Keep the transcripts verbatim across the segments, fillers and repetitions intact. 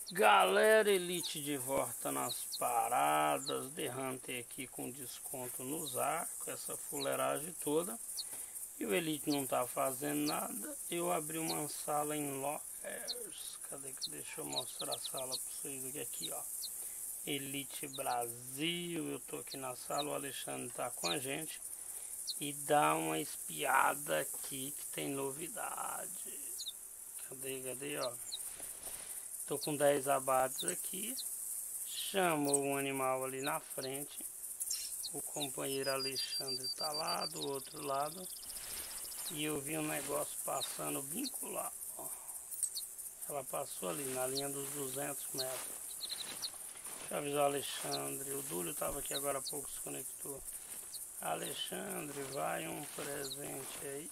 Galera, Elite de volta nas paradas, The Hunter aqui com desconto nos arcos, essa fuleiragem toda. E o Elite não tá fazendo nada, eu abri uma sala em Lockers. Cadê que deixa eu mostrar a sala pra vocês aqui, aqui ó. Elite Brasil, eu tô aqui na sala, o Alexandre tá com a gente. E dá uma espiada aqui que tem novidade. Cadê, cadê, ó. Tô com dez abates aqui. Chamou um animal ali na frente. O companheiro Alexandre tá lá do outro lado. E eu vi um negócio passando vincular. Ó. Ela passou ali na linha dos duzentos metros. Deixa eu avisar o Alexandre. O Dúlio tava aqui agora há pouco, se conectou. Alexandre, vai um presente aí.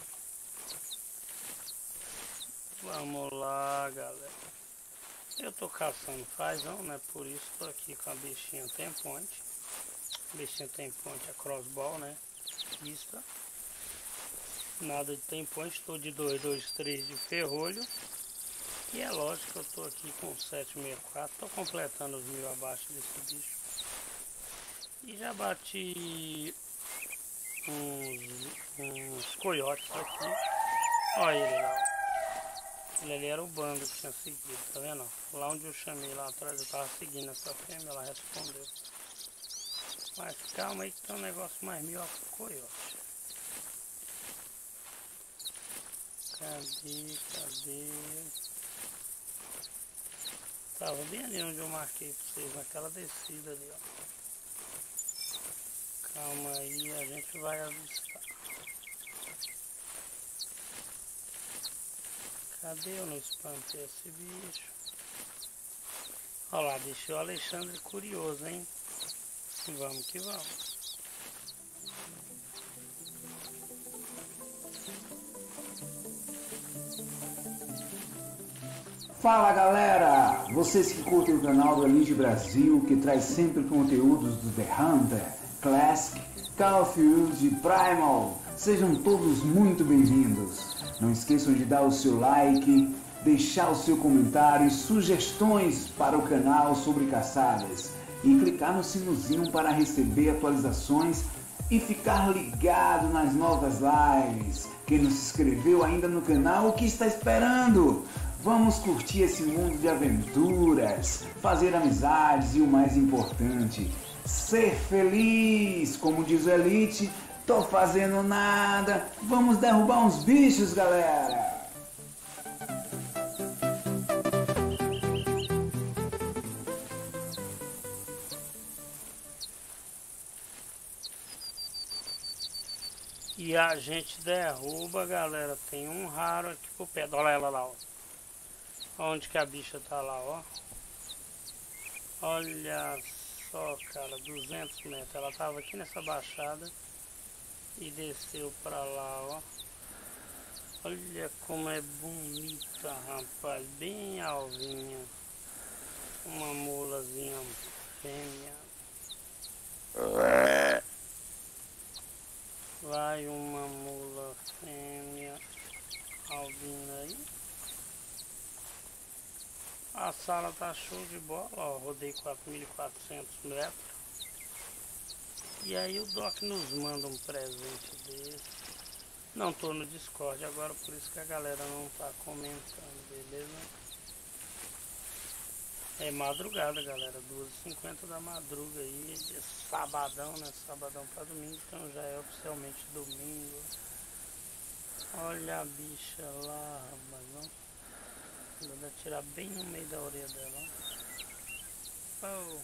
Vamos lá, galera. Eu tô caçando fazão, né? Por isso tô aqui com a bichinha tem point. A bichinha tem point, a crossbow, né? Pista. Nada de tem point, tô de dois dois três de ferrolho. E é lógico que eu tô aqui com sete sessenta e quatro. Tô completando os mil abaixo desse bicho. E já bati uns, uns coiotes aqui. Olha ele lá. Ele ali era o bando que tinha seguido, tá vendo? Lá onde eu chamei lá atrás, eu tava seguindo essa fêmea, ela respondeu. Mas calma aí que tem um negócio mais melhor que o coiote. Cadê, cadê? Tava bem ali onde eu marquei pra vocês, naquela descida ali, ó. Calma aí, a gente vai avistar. Cadê? Eu não espantei esse bicho. Olha lá, deixou o Alexandre curioso, hein? Vamos que vamos. Fala galera! Vocês que curtem o canal do Elite Brasil, que traz sempre conteúdos do The Hunter, Classic, Call of Duty, Primal, sejam todos muito bem-vindos. Não esqueçam de dar o seu like, deixar o seu comentário e sugestões para o canal sobre caçadas e clicar no sinozinho para receber atualizações e ficar ligado nas novas lives. Quem não se inscreveu ainda no canal, o que está esperando? Vamos curtir esse mundo de aventuras, fazer amizades e o mais importante, ser feliz. Como diz o Elite, tô fazendo nada, vamos derrubar uns bichos, galera! E a gente derruba, galera. Tem um raro aqui pro pé. Olha ela lá, ó. Onde que a bicha tá lá, ó. Olha só, cara, duzentos metros. Ela tava aqui nessa baixada e desceu pra lá, ó. Olha como é bonita, rapaz. Bem alvinha. Uma mulazinha fêmea. Vai uma mula fêmea albina aí. A sala tá show de bola, ó. Rodei quatro mil e quatrocentos metros. E aí o Doc nos manda um presente desse. Não tô no Discord agora, por isso que a galera não tá comentando, beleza? É madrugada, galera, duas e cinquenta da madruga aí, de sabadão, né? Sabadão pra domingo, então já é oficialmente domingo. Olha a bicha lá, rapaz, não? Vou tirar bem no meio da orelha dela. Oh.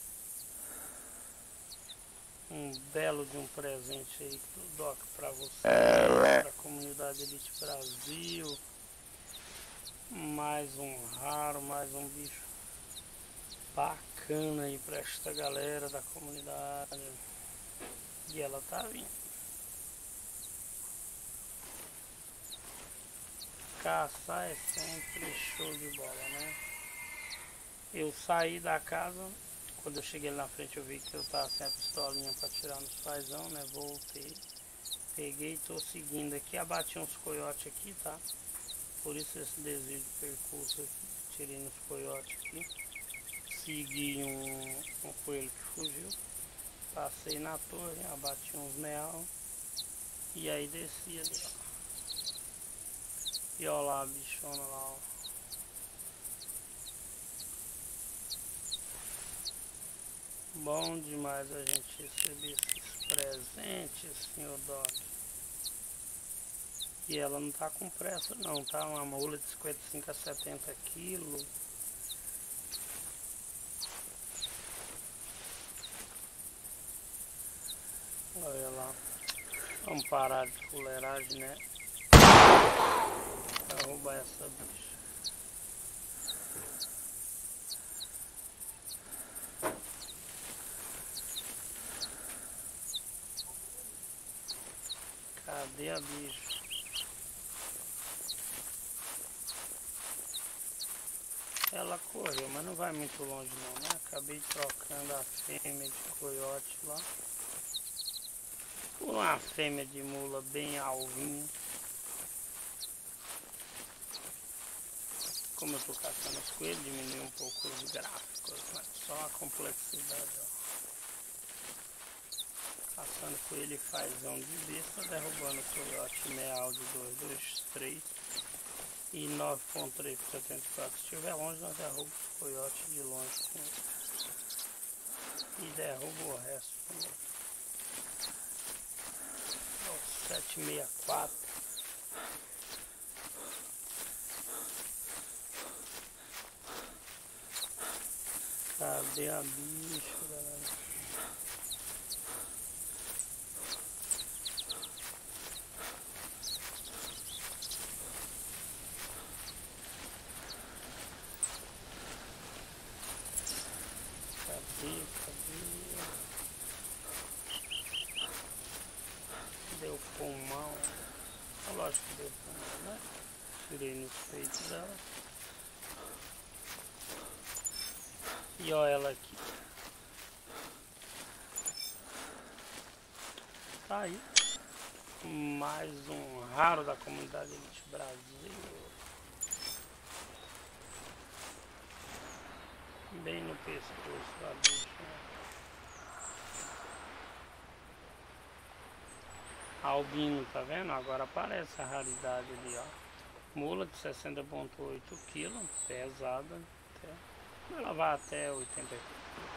Um belo de um presente aí do Doc pra você, pra comunidade Elite Brasil. Mais um raro, mais um bicho bacana aí pra esta galera da comunidade. E ela tá vindo. Caçar é sempre show de bola, né? Eu saí da casa, quando eu cheguei na frente eu vi que eu tava sem a pistolinha pra tirar nos fazão, né? Voltei, peguei, tô seguindo aqui, abati uns coiotes aqui, tá? Por isso esse desvio de percurso aqui. atirei nos coiotes aqui. Segui um, um coelho que fugiu. Passei na torre, abati uns meal. E aí desci ali, ó. E ó lá a bichona lá, ó. Bom demais a gente receber esses presentes, senhor Doc. E ela não tá com pressa não, tá? Uma mula de cinquenta e cinco a setenta quilos. Olha lá. Vamos parar de fuleiragem, né? Derrubar essa bicha. Cadê a bicha? Ela correu, mas não vai muito longe não, né? Acabei trocando a fêmea de coiote lá por uma fêmea de mula bem alvinha. Como eu tô caçando os coelhos, diminui um pouco os gráficos, mas só a complexidade, ó. Caçando coelho e fazão de besta, derrubando o coiote meal de dois dois três e nove ponto três por setenta e quatro. Se estiver longe, nós derrubamos os coiotes de longe com ele. E derruba o resto com ele. sete sessenta e quatro. Cadê a bicho, galera? Cadê, cadê? Deu pulmão. Lógico que deu pulmão, né? Tirei nos peitos dela. E olha ela aqui. Tá aí. Mais um raro da comunidade Elite Brasil. Bem no pescoço da bicha. Albino, tá vendo? Agora aparece a raridade ali, ó. Mula de sessenta ponto oito quilos, pesada. Até. Ela vai até oitenta quilos.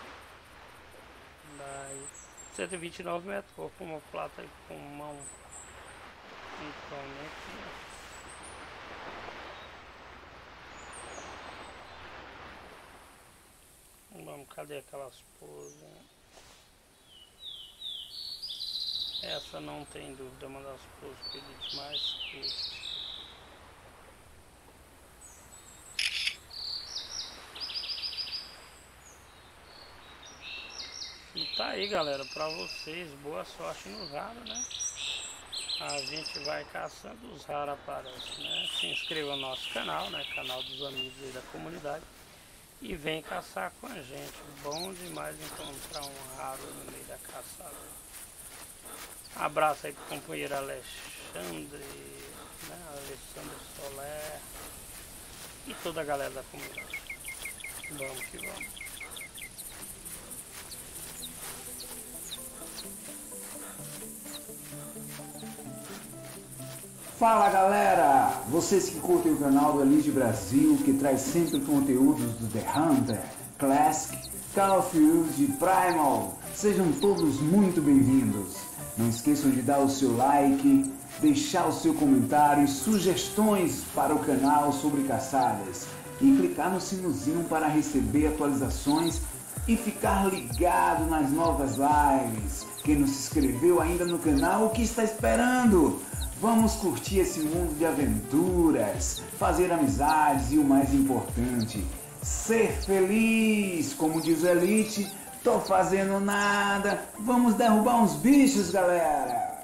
Daí, cento e vinte e nove metros, com uma plata e com mão. Então, aqui, ó. Vamos, cadê aquelas poses? Essa não tem dúvida, é uma das poses que ele mais curte. E tá aí, galera, pra vocês, boa sorte nos raros, né? A gente vai caçando, os raros aparecem, né? Se inscreva no nosso canal, né? Canal dos amigos aí da comunidade. E vem caçar com a gente. Bom demais encontrar um raro no meio da caçada. Abraço aí pro companheiro Alexandre, né? Alexandre Soler e toda a galera da comunidade. Vamos que vamos. Fala galera, vocês que curtem o canal do Elite Brasil, que traz sempre conteúdos do The Hunter, Classic, Call of Duty, Primal, sejam todos muito bem-vindos. Não esqueçam de dar o seu like, deixar o seu comentário e sugestões para o canal sobre caçadas e clicar no sinozinho para receber atualizações e ficar ligado nas novas lives. Quem não se inscreveu ainda no canal, o que está esperando? Vamos curtir esse mundo de aventuras, fazer amizades e o mais importante, ser feliz. Como diz o Elite, tô fazendo nada, vamos derrubar uns bichos, galera!